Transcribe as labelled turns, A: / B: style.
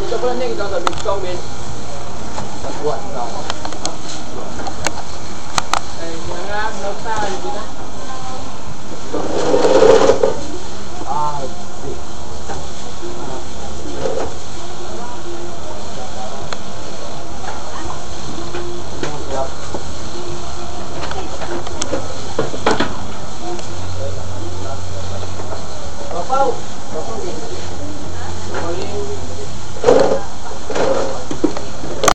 A: Sebenarnya kita tak bisa kau bin. Tak buat kau. Jangan nota kita